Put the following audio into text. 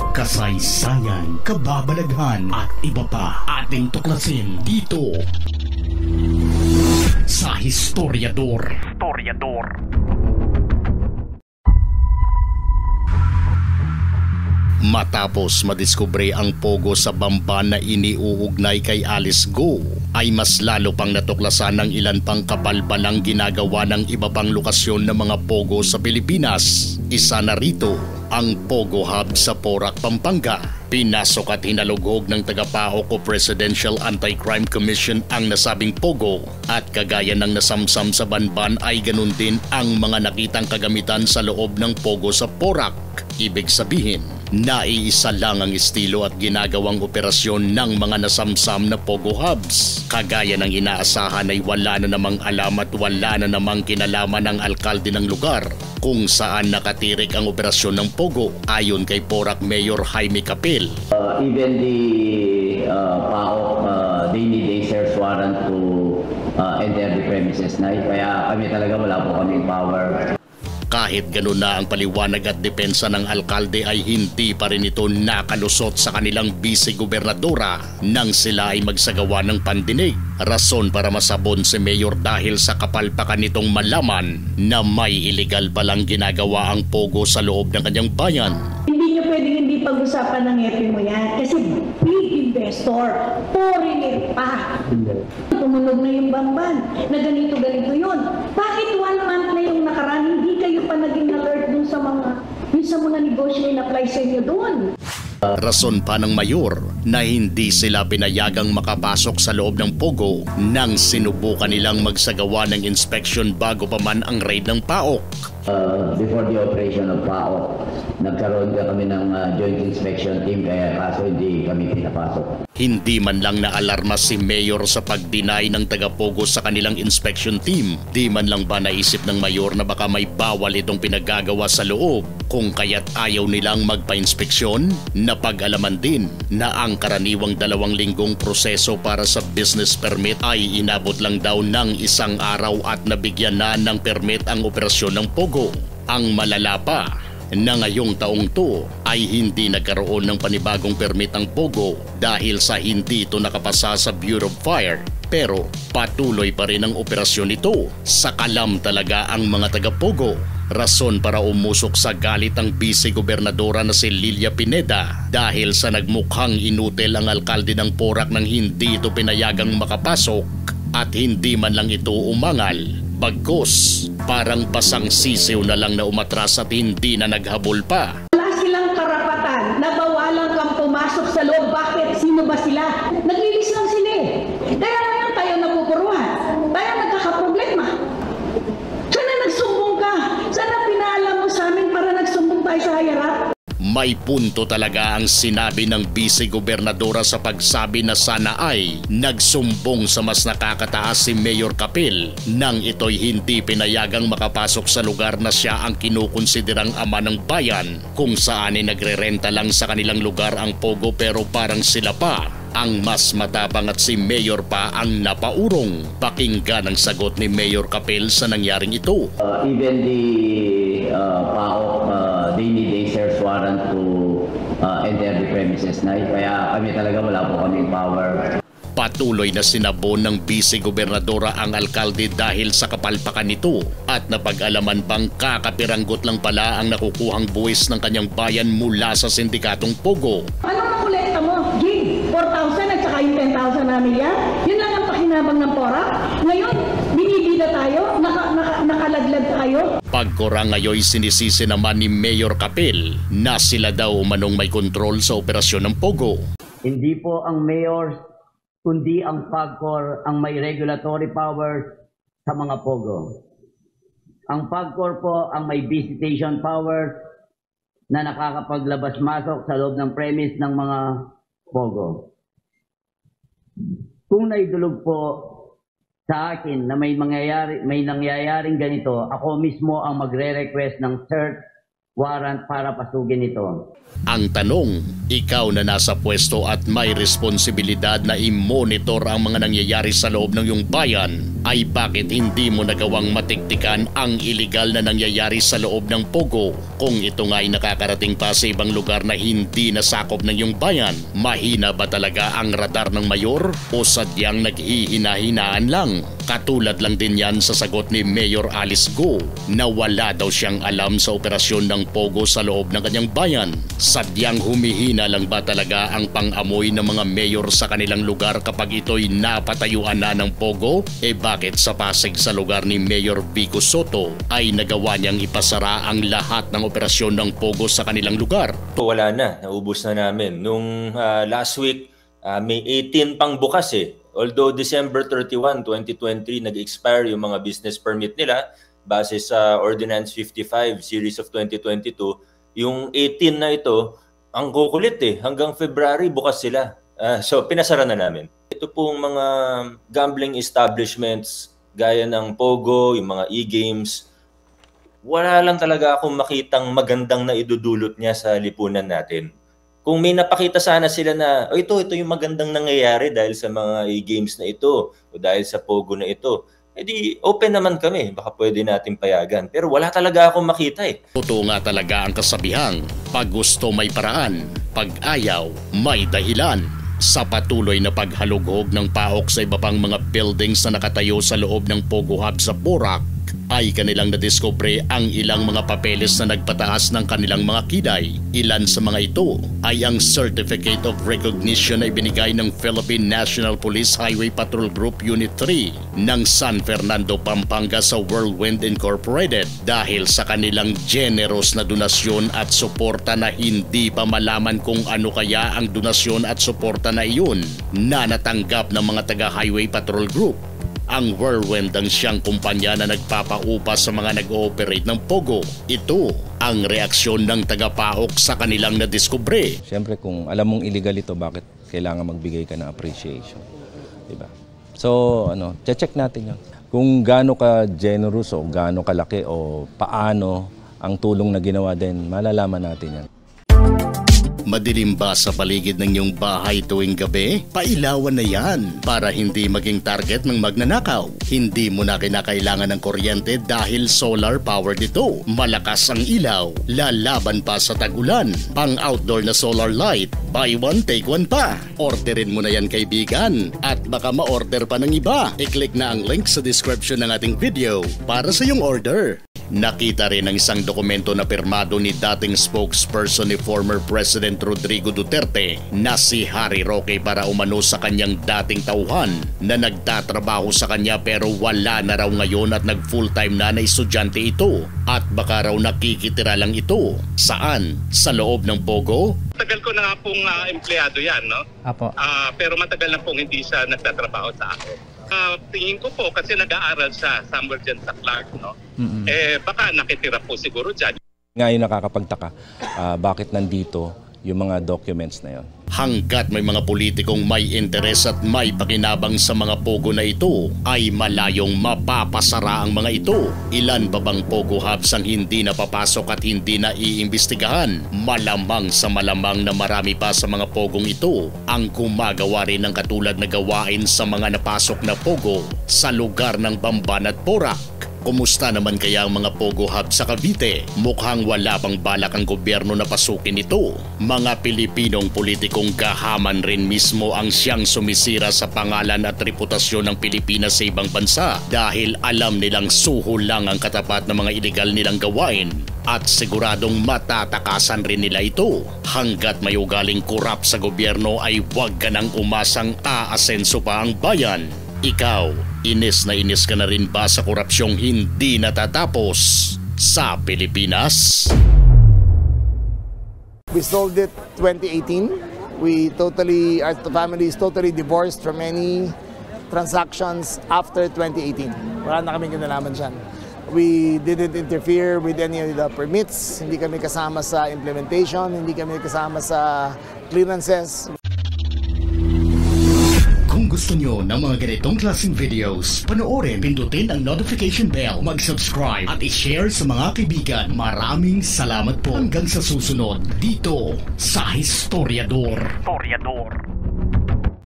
kasaysayan, kababalaghan at iba pa ating tuklasin dito sa Historiador. Matapos madiskubre ang pogo sa Bamban na iniuugnay kay Alice Go, ay mas lalo pang natuklasan ng ilan pang kabalbalang ginagawa ng iba pang lokasyon ng mga pogo sa Pilipinas. Isa na rito ang Pogo Hub sa Porac, Pampanga. Pinasok at hinalugog ng tagapaok o Presidential Anti-Crime Commission ang nasabing pogo, at kagaya ng nasamsam sa Banban ay ganun din ang mga nakitang kagamitan sa loob ng pogo sa Porac. Ibig sabihin, naiisa lang ang estilo at ginagawang operasyon ng mga nasamsam na Pogo Hubs. Kagaya ng inaasahan ay wala na namang alam at wala na namang kinalaman ng alkalde ng lugar kung saan nakatirik ang operasyon ng Pogo, ayon kay Porac Mayor Jaime Capel. Even the PAOK, they need a search warrant to enter the premises na. Kaya kami talaga wala po kaming power. Kahit ganun na ang paliwanag at depensa ng alkalde ay hindi pa rin ito nakalusot sa kanilang vice-gobernadora nang sila ay magsagawa ng pandinig. Rason para masabon si Mayor dahil sa kapalpakan nitong malaman na may illegal palang ginagawa ang pogo sa loob ng kanyang bayan. Hindi nyo pwedeng hindi pag-usapan ng EPI mo yan kasi big investor, foreigner pa. Tumunog na yung Bamban na ganito-ganito yun. Bakit 1 month na yung nakaraan, hindi kayo pa naging alert dun sa mga negosyo na apply sa inyo doon? Rason pa ng mayor na hindi sila pinayagang makapasok sa loob ng pogo nang sinubukan nilang magsagawa ng inspection bago pa man ang raid ng PAOK. Before the operation of PAOK, nagkaroon kami ng joint inspection team, kaya kaso hindi kami pinapasok. Hindi man lang naalarma si Mayor sa pag-deny ng taga-pogo sa kanilang inspection team. Di man lang ba naisip ng mayor na baka may bawal itong pinagagawa sa loob, kung kaya't ayaw nilang magpa-inspeksyon? Napag-alaman din na ang karaniwang 2 linggong proseso para sa business permit ay inabot lang daw ng 1 araw at nabigyan na ng permit ang operasyon ng pogo. Ang malala pa na ngayong taong to ay hindi nagkaroon ng panibagong permit ang pogo dahil sa hindi ito nakapasa sa Bureau of Fire. Pero patuloy pa rin ang operasyon nito. Sakalam talaga ang mga taga-pogo. Rason para umusok sa galit ang vice-gobernadora na si Lilia Pineda dahil sa nagmukhang inutil ang alkalde ng Porac nang hindi ito pinayagang makapasok at hindi man lang ito umangal. Bagkus, parang basang sisiw na lang na umatras at hindi na naghabol pa. Wala silang karapatan na bawalan kang pumasok sa loob. Bakit? Sino ba sila? Naglilis lang sila eh. Kaya ngayon tayo napupuruhan. Tayo nagkakaproblema. Sana nagsumbong ka. Sana pinaalam mo sa amin para nagsumbong tayo sa hayarap. May punto talaga ang sinabi ng vice-gobernadora sa pagsabi na sana ay nagsumbong sa mas nakakataas si Mayor Capel nang ito'y hindi pinayagang makapasok sa lugar na siya ang kinukonsiderang ama ng bayan, kung saan ay nagrerenta lang sa kanilang lugar ang pogo pero parang sila pa ang mas matapang at si Mayor pa ang napaurong. Pakinggan ang sagot ni Mayor Capel sa nangyaring ito. Even the PAOK, they need a search warrant to enter the premises na. Kaya kami talaga wala po kaming power. Patuloy na sinabon ng vice-gobernadora ang alkalde dahil sa kapalpakan nito at napag-alaman pang kakapiranggot lang pala ang nakukuhang buwis ng kanyang bayan mula sa sindikatong pogo. Ano nakulekta mo? Gig, 4,000 at saka yung 10,000 namin yan? Yun lang ang pakinabang ng Porac? Ngayon, binibida tayo? Nakalaglag tayo? Pagkura ngayon sinisisi naman ni Mayor Capel na sila daw manong may kontrol sa operasyon ng pogo. Hindi po ang mayor kundi ang PAGCOR ang may regulatory powers sa mga pogo. Ang PAGCOR po ang may visitation powers na nakakapaglabas-masok sa loob ng premise ng mga pogo. Kung naidulog po sa akin na may nangyayaring ganito, ako mismo ang magre-request ng search warrant para pasugin ito. Ang tanong, ikaw na nasa pwesto at may responsibilidad na i-monitor ang mga nangyayari sa loob ng iyong bayan, ay bakit hindi mo nagawang matiktikan ang iligal na nangyayari sa loob ng Pogo? Kung ito nga ay nakakarating pa sa ibang lugar na hindi nasakop ng iyong bayan, mahina ba talaga ang radar ng mayor o sadyang naghihina-hinaan lang? Katulad lang din yan sa sagot ni Mayor Alice Go na wala daw siyang alam sa operasyon ng Pogo sa loob ng kanyang bayan. Sadyang humihina lang ba talaga ang pang-amoy ng mga mayor sa kanilang lugar kapag ito'y napatayuan na ng Pogo? Bakit sa Pasig sa lugar ni Mayor Vico Soto ay nagawa niyang ipasara ang lahat ng operasyon ng Pogo sa kanilang lugar? Wala na, naubos na namin. Nung last week, may 18 pang bukas eh. Although December 31, 2023, nag-expire yung mga business permit nila base sa Ordinance 55 Series of 2022, yung 18 na ito, ang kukulit eh. Hanggang February, bukas sila. So, pinasara na namin. Ito pong mga gambling establishments, gaya ng Pogo, yung mga e-games, wala lang talaga akong makitang magandang na idudulot niya sa lipunan natin. Kung may napakita sana sila na, ito yung magandang nangyayari dahil sa mga e-games na ito o dahil sa Pogo na ito, edi open naman kami, baka pwede natin payagan. Pero wala talaga akong makita eh. Totoo nga talaga ang kasabihang, pag gusto may paraan, pag ayaw may dahilan. Sa patuloy na paghalughog ng PAOK sa iba pang mga buildings na nakatayo sa loob ng Pogo Hub sa Porac, ay kanilang nadiskubre ang ilang mga papeles na nagpataas ng kanilang mga kilay. Ilan sa mga ito ay ang Certificate of Recognition na ibinigay ng Philippine National Police Highway Patrol Group Unit 3 ng San Fernando, Pampanga sa Whirlwind Incorporated dahil sa kanilang generous na donasyon at suporta na hindi pa malaman kung ano kaya ang donasyon at suporta na iyon na natanggap ng mga taga-Highway Patrol Group. Ang Whirlwind ang siyang kumpanya na nagpapaupa sa mga nag-ooperate ng Pogo. Ito ang reaksyon ng taga-PAOK sa kanilang nadiskubre. Siyempre kung alam mong illegal ito, bakit kailangan magbigay ka ng appreciation? Diba? So, check natin yun. Kung gaano ka generous o gaano kalaki o paano ang tulong na ginawa din, malalaman natin yan. Madilim ba sa paligid ng iyong bahay tuwing gabi? Pailawan na yan para hindi maging target ng magnanakaw. Hindi mo na kinakailangan ng kuryente dahil solar powered ito. Malakas ang ilaw, lalaban pa sa tag-ulan. Pang-outdoor na solar light, buy one take one pa. Orderin mo na yan kaibigan at baka ma-order pa ng iba. I-click na ang link sa description ng ating video para sa iyong order. Nakita rin ang isang dokumento na pirmado ni dating spokesperson ni former President Rodrigo Duterte na si Harry Roque para umano sa kanyang dating tauhan na nagtatrabaho sa kanya pero wala na raw ngayon at nag-full-time na estudyante ito at baka raw nakikitira lang ito. Saan? Sa loob ng Pogo? Matagal ko na nga pong empleyado yan, no? Apo. Pero matagal na pong hindi siya nagtatrabaho sa akin. Tingin ko po kasi nag-aaral siya somewhere dyan sa Clark, no? Baka nakitira po siguro dyan. Ngayon nakakapagtaka, bakit nandito yung mga documents na yon? Hanggat may mga politikong may interes at may pakinabang sa mga Pogo na ito, ay malayong mapapasara ang mga ito. Ilan ba bang Pogo hubs ang hindi napapasok at hindi na iimbestigahan? Malamang sa malamang na marami pa sa mga Pogong ito ang gumagawa rin ng katulad na gawain sa mga napasok na Pogo sa lugar ng Bamban at Porac. Kumusta naman kaya ang mga Pogo Hub sa Cavite? Mukhang wala pang balak ang gobyerno na pasukin ito. Mga Pilipinong politikong gahaman rin mismo ang siyang sumisira sa pangalan at reputasyon ng Pilipinas sa ibang bansa dahil alam nilang suho lang ang katapat ng mga illegal nilang gawain at siguradong matatakasan rin nila ito. Hanggat may ugaling kurap sa gobyerno ay huwag ka nang umasang aasenso pa ang bayan. Ikaw, inis na inis ka na rin ba sa korupsyong hindi natatapos sa Pilipinas? We sold it 2018. Our family is totally divorced from any transactions after 2018. Wala na kaming kinalaman dyan. We didn't interfere with any of the permits. Hindi kami kasama sa implementation. Hindi kami kasama sa clearances. gusto nyo ng mga ganitong klaseng videos, panoorin, pindutin ang notification bell, mag-subscribe at i-share sa mga kaibigan. Maraming salamat po. Hanggang sa susunod dito sa Historiador.